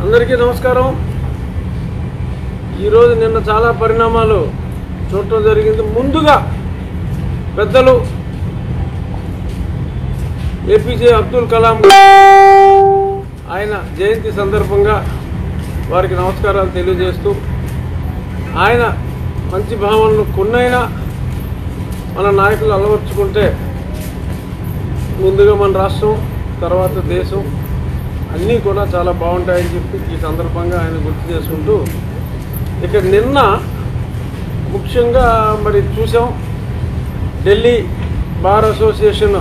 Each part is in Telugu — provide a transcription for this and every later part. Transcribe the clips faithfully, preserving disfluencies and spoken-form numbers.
అందరికీ నమస్కారం. ఈరోజు నిన్న చాలా పరిణామాలు చూడటం జరిగింది. ముందుగా పెద్దలు ఏపీజే అబ్దుల్ కలాం ఆయన జయంతి సందర్భంగా వారికి నమస్కారాలు తెలియజేస్తూ, ఆయన మంచి భావనలు కొన్నైనా మన నాయకులు అలవర్చుకుంటే ముందుగా మన రాష్ట్రం, తర్వాత దేశం అన్నీ కూడా చాలా బాగుంటాయని చెప్పి ఈ సందర్భంగా ఆయన గుర్తు చేసుకుంటూ, ఇక నిన్న ముఖ్యంగా మరి చూసాం, ఢిల్లీ బార్ అసోసియేషన్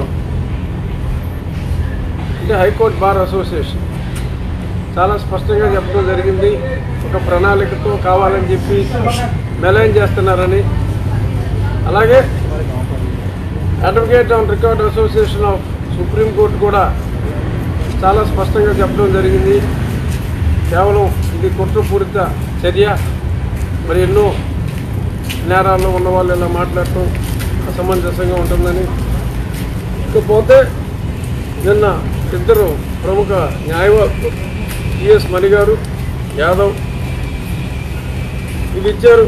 అంటే హైకోర్టు బార్ అసోసియేషన్ చాలా స్పష్టంగా చెప్పడం జరిగింది. ఒక ప్రణాళికతో కావాలని చెప్పి మెలైన్ చేస్తున్నారని. అలాగే advocate on record association of supreme court కూడా చాలా స్పష్టంగా చెప్పడం జరిగింది. కేవలం ఇది కుట్రపూరిత చర్య, మరి ఎన్నో నేరాల్లో ఉన్నవాళ్ళు ఇలా మాట్లాడటం అసమంజసంగా ఉంటుందని. ఇకపోతే నిన్న ఇద్దరు ప్రముఖ న్యాయవాదులు జిఎస్ మణి గారు, యాదవ్ ఇది ఇచ్చారు.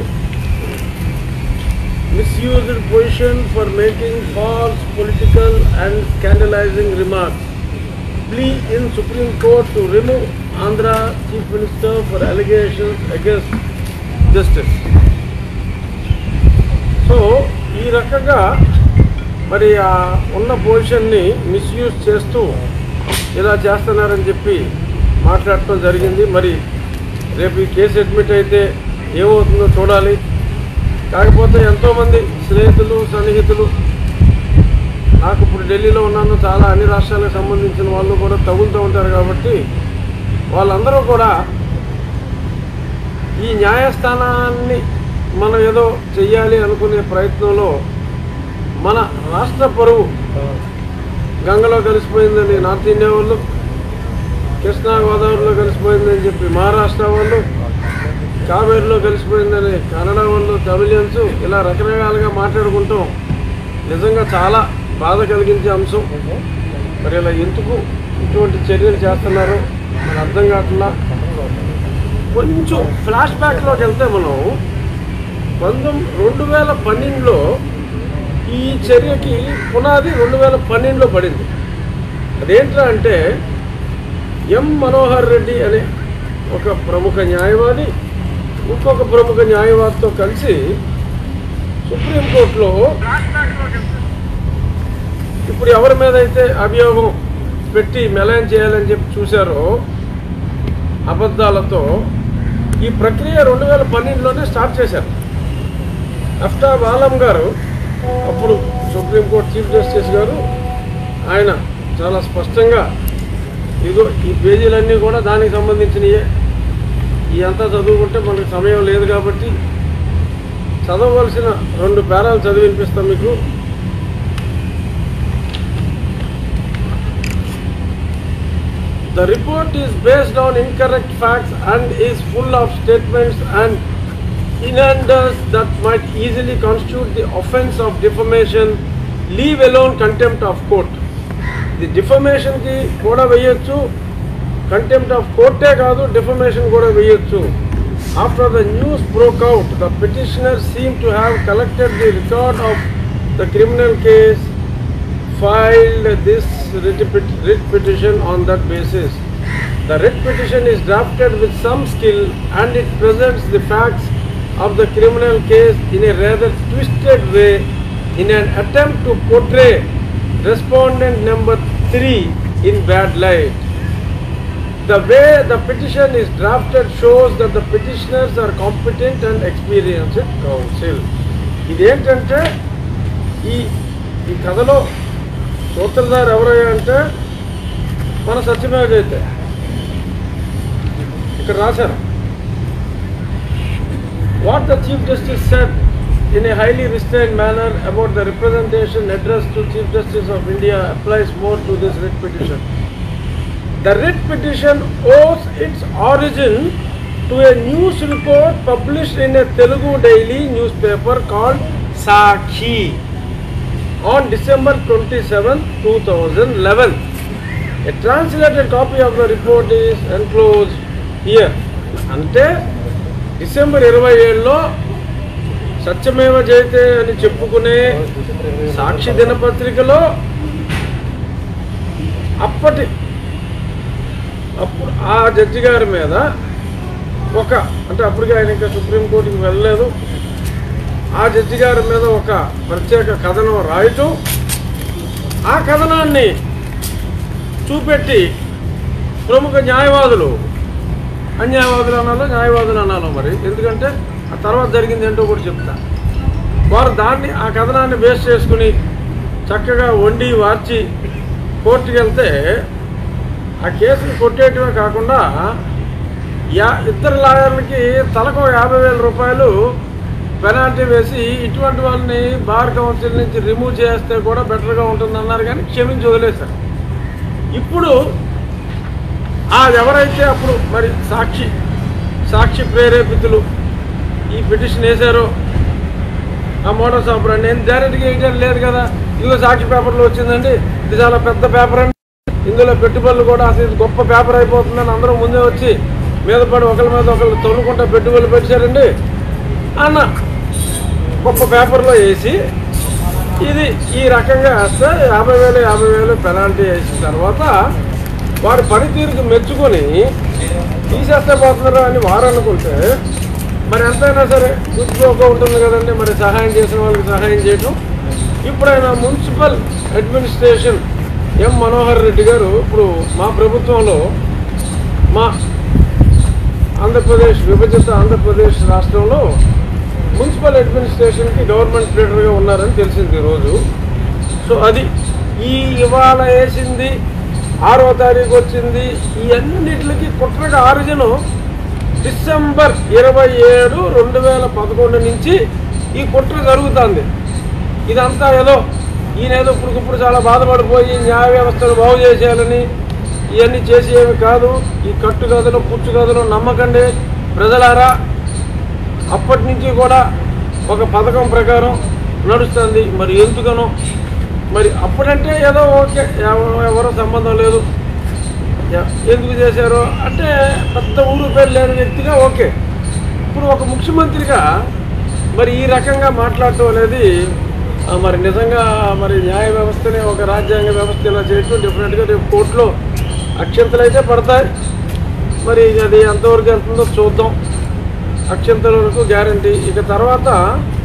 Misused position for making false political and scandalising remarks. Plea in Supreme Court to remove Andhra Chief Minister for allegations against justice. So ఈ రకంగా మరి ఆ ఉన్న పొజిషన్ని మిస్యూజ్ చేస్తూ ఇలా చేస్తున్నారని చెప్పి మాట్లాడటం జరిగింది. మరి రేపు ఈ కేసు అడ్మిట్ అయితే ఏమవుతుందో చూడాలి. కాకపోతే ఎంతోమంది స్నేహితులు, సన్నిహితులు, నాకు ఇప్పుడు ఢిల్లీలో ఉన్నాను, చాలా అన్ని రాష్ట్రాలకు సంబంధించిన వాళ్ళు కూడా తగులుతూ ఉంటారు. కాబట్టి వాళ్ళందరూ కూడా ఈ న్యాయస్థానాన్ని మనం ఏదో చెయ్యాలి అనుకునే ప్రయత్నంలో మన రాష్ట్ర పరువు గంగలో కలిసిపోయిందని నార్త్ ఇండియా వాళ్ళు, కృష్ణా గోదావరిలో కలిసిపోయిందని చెప్పి మహారాష్ట్ర వాళ్ళు, కావేరిలో కలిసిపోయిందని కన్నడ వాళ్ళు, తమిళియన్స్ ఇలా రకరకాలుగా మాట్లాడుకుంటాం. నిజంగా చాలా బాధ కలిగించే అంశం. మరి ఇలా ఎందుకు ఇటువంటి చర్యలు చేస్తున్నారో మనకు అర్థం కావట్లా. కొంచెం ఫ్లాష్ బ్యాక్లోకి వెళ్తే మనం పంతొమ్మిది రెండు వేల పన్నెండులో ఈ చర్యకి పునాది రెండు వేల పన్నెండులో పడింది. అదేంటా అంటే ఎం మనోహర్ రెడ్డి అనే ఒక ప్రముఖ న్యాయవాది ఇంకొక ప్రముఖ న్యాయవాదితో కలిసి సుప్రీంకోర్టులో ఇప్పుడు ఎవరి మీద అయితే అభియోగం పెట్టి మెలైన్ చేయాలని చెప్పి చూశారో అబద్ధాలతో, ఈ ప్రక్రియ రెండు వేల పన్నెండులోనే స్టార్ట్ చేశారు. అఫ్తాబ్ ఆలం గారు, అప్పుడు సుప్రీంకోర్టు చీఫ్ జస్టిస్ గారు, ఆయన చాలా స్పష్టంగా ఇదిగో ఈ పేజీలన్నీ కూడా దానికి సంబంధించినయే. ఈ అంతా చదువుకుంటే మనకు సమయం లేదు కాబట్టి చదవవలసిన రెండు పేరాలు చదివినిపిస్తాం మీకు. The report is based on incorrect facts and is full of statements and innuendos that might easily constitute the offence of defamation, leave alone contempt of court. The defamation ki kuda veyochu, contempt of court e kaadu, defamation kuda veyochu. After the news broke out, the petitioner seemed to have collected the record of the criminal case, filed this writ petition on that basis. The writ petition is drafted with some skill and it presents the facts of the criminal case in a rather twisted way in an attempt to portray respondent number three in bad light. The way the petition is drafted shows that the petitioners are competent and experienced counsel. ఇదేంటంటే ఈ ఈ కథలో సూత్రధారు ఎవరయ్యా అంటే మన సత్యమేవ జయతే. ఇక్కడ రాశారు, what the chief justice said in a highly restrained manner about the representation address to chief justice of India applies more to this writ petition. The writ petition owes its origin to a news report published in a Telugu daily newspaper called Sakshi on December twenty-seventh, two thousand eleven. A translated copy of the report is enclosed year. అంటే డిసెంబర్ ఇరవై ఏడులో సత్యమేవ జయతే అని చెప్పుకునే సాక్షి దినపత్రికలో అప్పటి అప్పుడు ఆ జడ్జి గారి మీద ఒక అంటే అప్పటికి ఆయన ఇంకా సుప్రీంకోర్టుకి వెళ్ళలేదు, ఆ జడ్జి గారి మీద ఒక ప్రత్యేక కథనం రాయటం, ఆ కథనాన్ని చూపెట్టి ప్రముఖ న్యాయవాదులు, అన్యాయవాదులు అనాలో న్యాయవాదులు అనాలో మరి, ఎందుకంటే ఆ తర్వాత జరిగింది ఏంటో కూడా చెప్తా, వారు దాన్ని ఆ కథనాన్ని బేస్ చేసుకుని చక్కగా వండి వార్చి కోర్టుకి వెళ్తే ఆ కేసుని కొట్టేయటమే కాకుండా యా ఇద్దరు లాయర్లకి తలకు యాభై వేల రూపాయలు పెనాల్టీ వేసి ఇటువంటి వాళ్ళని బార్ కౌన్సిల్ నుంచి రిమూవ్ చేస్తే కూడా బెటర్గా ఉంటుందన్నారు, కానీ క్షమించి వదిలేశారు. ఇప్పుడు ఆ ఎవరైతే అప్పుడు మరి సాక్షి సాక్షి ప్రేరేపితులు ఈ పిటిషన్ వేశారో ఆ మోటార్ ఆపరేటర్, నేను డైరెక్ట్గా వేయడం లేదు కదా, ఇదిగో సాక్షి పేపర్లో వచ్చిందండి, ఇది చాలా పెద్ద పేపర్ అండి, ఇందులో పెట్టుబడులు కూడా అసలు గొప్ప పేపర్ అయిపోతుందని అందరూ ముందే వచ్చి మీద పడి ఒకరి మీద ఒకళ్ళు తొలుకుంటా పెట్టుబడులు పెట్టారండి అన్న గొప్ప పేపర్లో వేసి ఇది ఈ రకంగా వేస్తే యాభై వేలు యాభై వేలు పెనాల్టీ వేసిన తర్వాత వారి పనితీరుకు మెచ్చుకొని తీసేస్తే పోతున్నారు అని వారు అనుకుంటే మరి ఎంతైనా సరే గుర్తుపోక ఉంటుంది కదండి, మరి సహాయం చేసిన వాళ్ళకి సహాయం చేయటం. ఇప్పుడు ఆయన municipal administration M Manohar Reddy garu ఇప్పుడు మా ప్రభుత్వంలో మా ఆంధ్రప్రదేశ్ విభజిత ఆంధ్రప్రదేశ్ రాష్ట్రంలో మున్సిపల్ అడ్మినిస్ట్రేషన్కి గవర్నమెంట్ లీడర్గా ఉన్నారని తెలిసింది ఈరోజు. సో అది ఈ ఇవాళ వేసింది ఆరో తారీఖు వచ్చింది, ఈ అన్నింటికి కుట్రగా ఆరిజిను డిసెంబర్ ఇరవై ఏడు రెండు వేల పదకొండు నుంచి ఈ కుట్ర జరుగుతుంది. ఇదంతా ఏదో ఈయన ఏదో ఇప్పుడుకిప్పుడు చాలా బాధపడిపోయి న్యాయ వ్యవస్థను బాగు చేసేయాలని ఇవన్నీ చేసేవి కాదు. ఈ కట్టు కథలు పుచ్చు కథలు నమ్మకండి ప్రజలారా. అప్పటి నుంచి కూడా ఒక పథకం ప్రకారం నడుస్తుంది. మరి ఎందుకనో మరి అప్పుడంటే ఏదో ఓకే, ఎవరో సంబంధం లేదు, ఎందుకు చేశారో అంటే పెద్ద ఊరు పేరు లేని వ్యక్తిగా ఓకే. ఇప్పుడు ఒక ముఖ్యమంత్రిగా మరి ఈ రకంగా మాట్లాడటం అనేది మరి నిజంగా మరి న్యాయ వ్యవస్థనే ఒక రాజ్యాంగ వ్యవస్థ ఇలా చేయటం డెఫినెట్గా రేపు కోర్టులో అక్షంతలు అయితే పడతాయి. మరి అది ఎంతవరకు వెళ్తుందో చూద్దాం. అక్షంతల వరకు గ్యారంటీ. ఇక తర్వాత